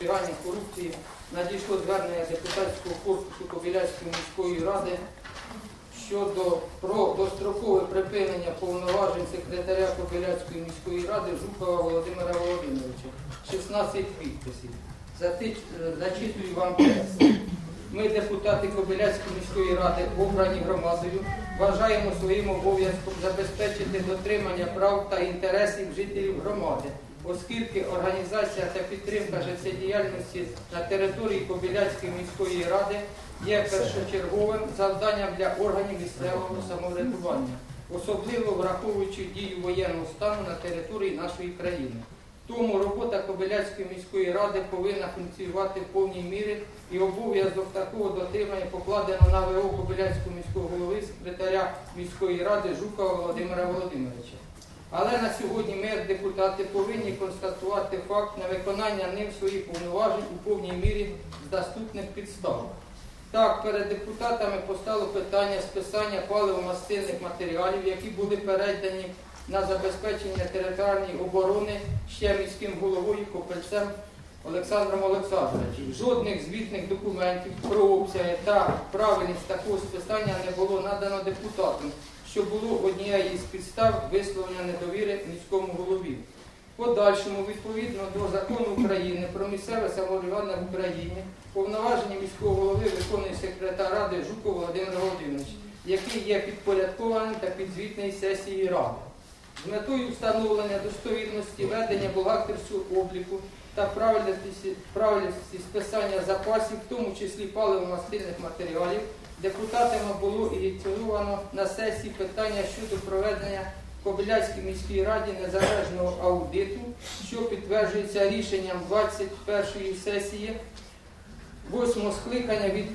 запобігання корупції надійшло звернення депутатського корпусу Кобиляцької міської ради про дострокове припинення повноважень секретаря Кобиляцької міської ради Жукова Володимира Володимировича. 16 підписів. Зачитую вам текст. Ми, депутати Кобиляцької міської ради, обрані громадою, вважаємо своїм обов'язком забезпечити дотримання прав та інтересів жителів громади, оскільки організація та підтримка життєдіяльності на території Кобиляцької міської ради є першочерговим завданням для органів місцевого самоврядування, особливо враховуючи дію воєнного стану на території нашої країни. Тому робота Кобиляцької міської ради повинна функціонувати в повній мірі, і обов'язок такого дотримання покладено на ВО Кобиляцького міського голови, секретаря міської ради Жукова Володимира Володимировича. Але на сьогодні ми, як депутати, повинні констатувати факт невиконання ним своїх повноважень у повній мірі з доступних підстав. Так, перед депутатами постало питання списання паливо-мастильних матеріалів, які були передані на забезпечення територіальної оборони ще міським головою Копельцем Олександром Олександровичем. Жодних звітних документів про обсяги та правильність такого списання не було надано депутатам, що було однією з підстав висловлення недовіри міському голові. В подальшому, відповідно до Закону України про місцеве самоврядування в Україні, повноваження міського голови виконує секретар Ради Жуков Володимир Володимирович, який є підпорядкованим та підзвітний сесії Ради. З метою встановлення достовірності ведення бухгалтерського обліку та правильності списання запасів, в тому числі паливо-мастильних матеріалів, депутатами було ініційовано на сесії питання щодо проведення в Кобиляцькій міській раді незалежного аудиту, що підтверджується рішенням 21-ї сесії 8-го скликання від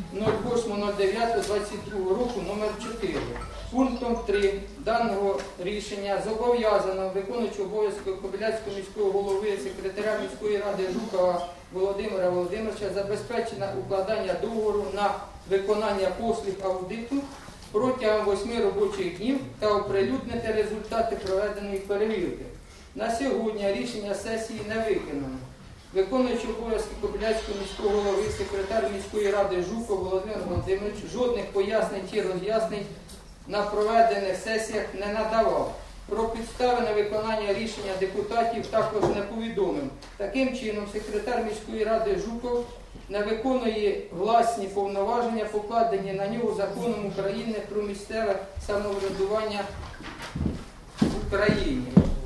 08.09.22 року номер 4. Пунктом 3 даного рішення зобов'язано виконуючого обов'язки Кобиляцького міського голови, секретаря міської ради Жукова Володимира Володимировича забезпечено укладання договору на виконання послуг аудиту протягом 8 робочих днів та оприлюднити результати проведеної перевірки. На сьогодні рішення сесії не виконано. Виконуючий обов'язки Кобиляцького міського голови, секретар міської ради Жуков Володимир Володимирович жодних пояснень чи роз'яснень на проведених сесіях не надавав. Про підстави невиконання рішення депутатів також не повідомив. Таким чином, секретар міської ради Жуков не виконує власні повноваження, покладені на нього Законом України про місцеве самоврядування в Україні.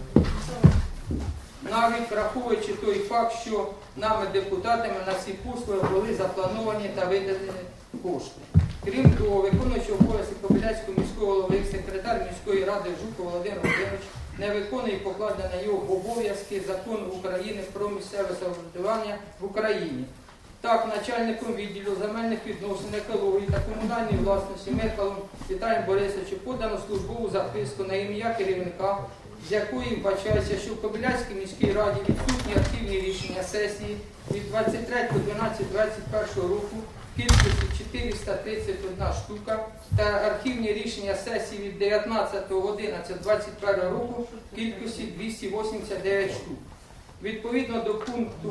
Навіть враховуючи той факт, що нами, депутатами, на ці послуги були заплановані та виділені кошти. Крім того, виконуючий обов'язки Кобиляцького міського голови, секретар міської ради Жуков Володимир Володимирович не виконує покладені на його обов'язки Закону України про місцеве самоврядування в Україні. Так, начальником відділу земельних відносин, екології та комунальної власності Михайлом Віталієм Борисовичем подано службову записку на ім'я керівника, з якої вбачається, що в Кобиляцькій міській раді відсутні архівні рішення сесії від 23.12.21 року в кількості 431 штука та архівні рішення сесії від 19.11.21 року в кількості 289 штук. Відповідно до пункту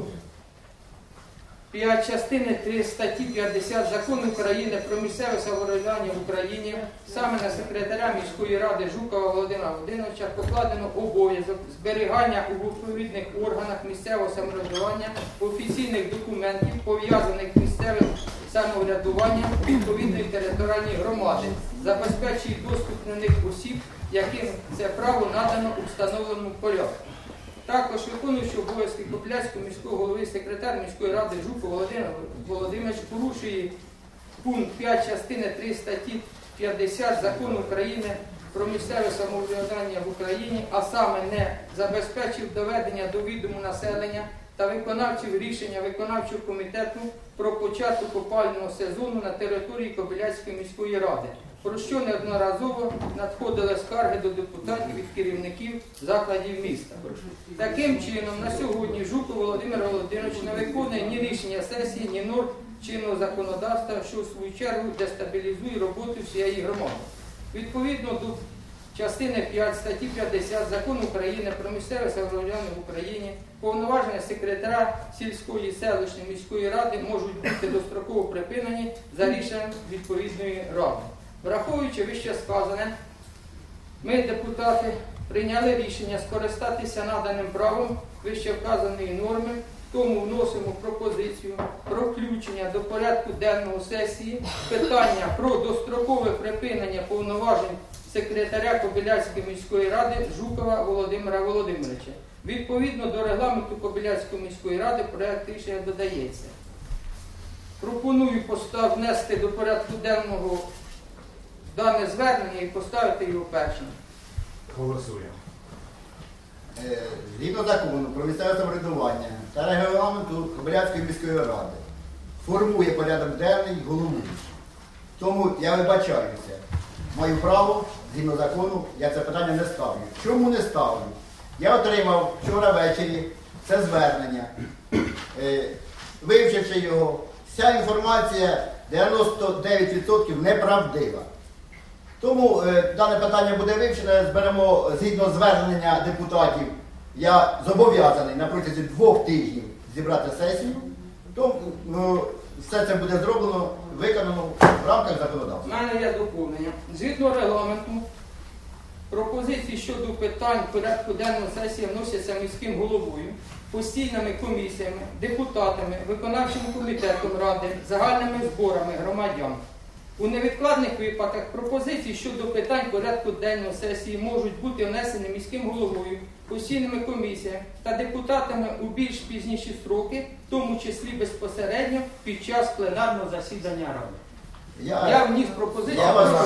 5 частини 3 статті 50 Закону України про місцеве самоврядування в Україні саме на секретаря міської ради Жукова Володимира Володимировича покладено обов'язок зберігання у відповідних органах місцевого самоврядування офіційних документів, пов'язаних з місцевим самоврядуванням відповідної територіальної громади, забезпечує доступ до них осіб, яким це право надано у встановленому порядку. Також виконуючий обов'язки Кобиляцького міського голови, секретар міської ради Жуков Володимир Володимирович порушує пункт 5 частини 3 статті 50 Закону України про місцеве самоврядування в Україні, а саме не забезпечив доведення до відому населення та виконавчого рішення виконавчого комітету про початок опалювального сезону на території Кобиляцької міської ради, про що неодноразово надходили скарги до депутатів від керівників закладів міста. Таким чином, на сьогодні Жуков Володимир Володимирович не виконує ні рішення сесії, ні норм чинного законодавства, що в свою чергу дестабілізує роботу всієї громади. Відповідно до частини 5 статті 50 Закону України про місцеве самоврядування в Україні повноваження секретаря сільської, селищної, міської ради можуть бути достроково припинені за рішенням відповідної ради. Враховуючи вище сказане, ми, депутати, прийняли рішення скористатися наданим правом вище вказаної норми, тому вносимо пропозицію про включення до порядку денного сесії питання про дострокове припинення повноважень секретаря Кобиляцької міської ради Жукова Володимира Володимировича. Відповідно до регламенту Кобиляцької міської ради проект рішення додається. Пропоную внести до порядку денного дане звернення і поставити його першим. Голосуємо. Згідно закону про місцеве самоврядування та регламенту Кобиляцької міської ради формує порядок денний головуючий. Тому я вибачаюся, маю право, згідно закону, я це питання не ставлю. Чому не ставлю? Я отримав вчора ввечері це звернення, вивчивши його, вся інформація 99% неправдива. Тому дане питання буде вивчене, зберемо згідно звернення депутатів. Я зобов'язаний на протязі 2 тижнів зібрати сесію. Тому все це буде зроблено, виконано в рамках законодавства. У мене є доповнення. Згідно регламенту, пропозиції щодо питань порядку денного сесії вносяться міським головою, постійними комісіями, депутатами, виконавчим комітетом ради, загальними зборами громадян. У невідкладних випадках пропозиції щодо питань порядку денного сесії можуть бути внесені міським головою, постійними комісіями та депутатами у більш пізніші строки, в тому числі безпосередньо під час пленарного засідання ради. Я вніс пропозицію.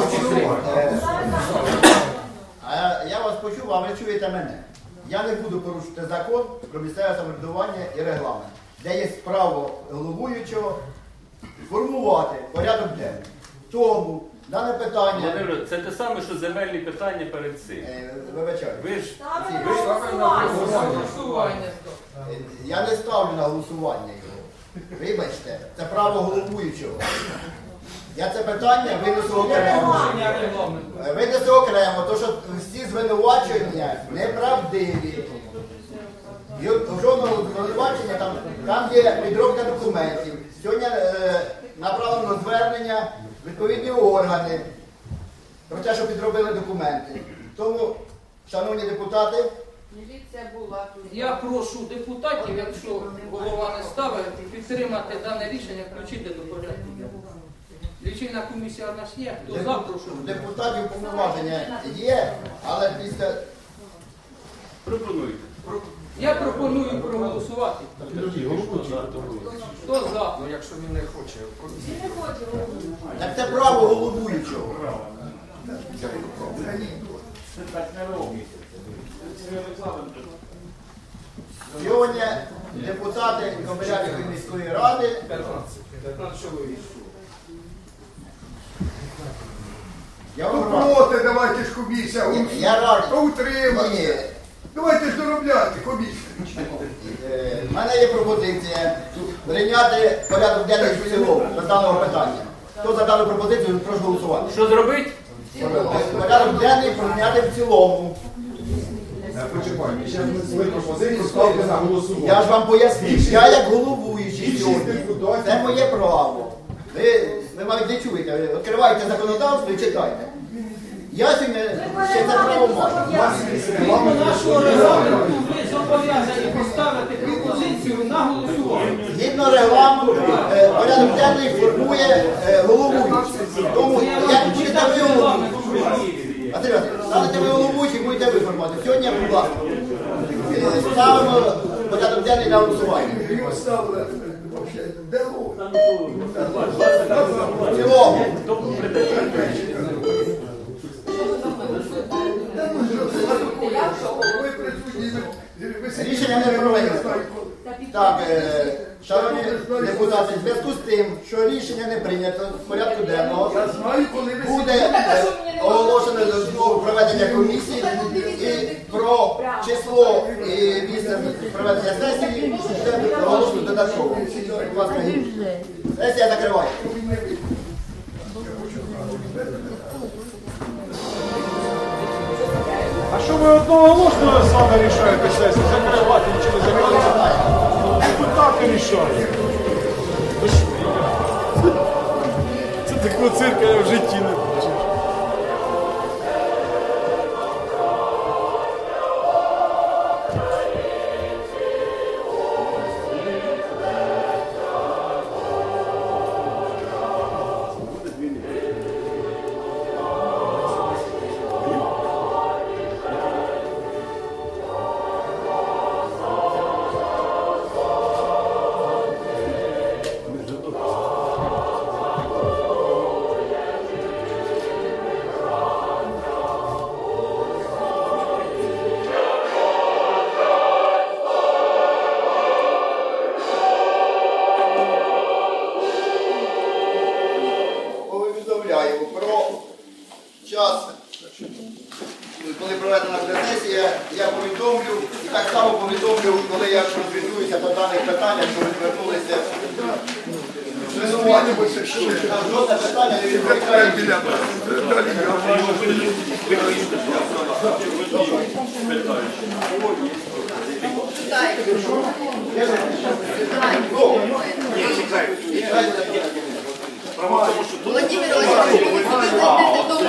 Я вас почув, а ви чуєте мене. Я не буду порушити закон про місцеве самоврядування і регламент, де є право головуючого формувати порядок денний. Тому дане питання... Володимир, це те саме, що земельні питання перед цим. Вибачаю. Ви ж Голосування. Я не ставлю на голосування його. Вибачте, це право головуючого. Я це питання винесу окремо. Винесу окремо, тому що всі звинувачення неправдиві. І жодного звинувачення, там є підробка документів. Сьогодні направлено звернення в відповідні органи про те, що підробили документи. Тому, шановні депутати, я прошу депутатів, якщо голова не ставить, підтримати дане рішення, включити до порядку. Лічильна комісія у нас є, хто за, прошу. Депутатів повноваження є, але після... пропонуйте. Я пропоную проголосувати. Хто за? Якщо він не хоче, Так це право головуючого. Сьогодні депутати Кобиляцької міської ради 15 чоловік. я Ну вам раджу. проти, давайте ж комісія, Я раджу. хто утримався. Ні. Давайте ж доробляти комісію. В мене є пропозиція прийняти порядок денний в цілому за даного питання. Хто за дану пропозицію, прошу голосувати. Що зробити? Порядок денний прийняти в цілому. Почекайте, ще ми свої пропозиції ставте на голосування. Я ж вам пояснив, я як головуючий сьогодні. Це моє право. Ви навіть не чуєте, ви відкриваєте законодавство і читайте. Я сьогодні ще це право маю. Згідно нашого регламенту ви зобов'язані поставити пропозицію на голосування. Згідно регламенту, порядок денний формує головуючий. Тому як будете ви головуючий. Василь Васильович, станете ви головуючий, будете ви формувати. Сьогодні, будь ласка, ставимо порядок денний на голосування. Його ставили, де лог? В цілому. Ви присутні, ви сидите. Рішення не проведено. Так, шановні депутати, в зв'язку з тим, що рішення не прийнято в порядку денного, Я знаю, коли ви буде оголошено знову проведення комісії і про число і місце проведення сесії буде оголошено додатково. Будь ласка, сесія закривається. А що ви одноголосно саме рішаєте сесію? Закривати чи не закривати? Депутати рішають. Це такого цирка я в житті не бачив. Повідомляю про час, коли проведена буде сесія, я повідомлю, і так само повідомлю, коли я консультуюся по даних питаннях, що ви звернулися. Жодне питання не відповідає. Володимир Владимирович,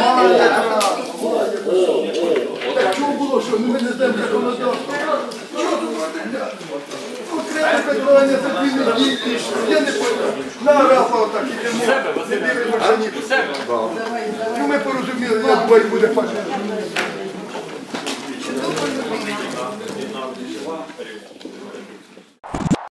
Так чого було, що ми не знаємо законодавство? Що тут? Окреме питання за 2 неділі. Я не пам'ятаю. Нарафа отак ідемо. Не дивимося ні. Ну ми порозуміли, як бой буде фашизм.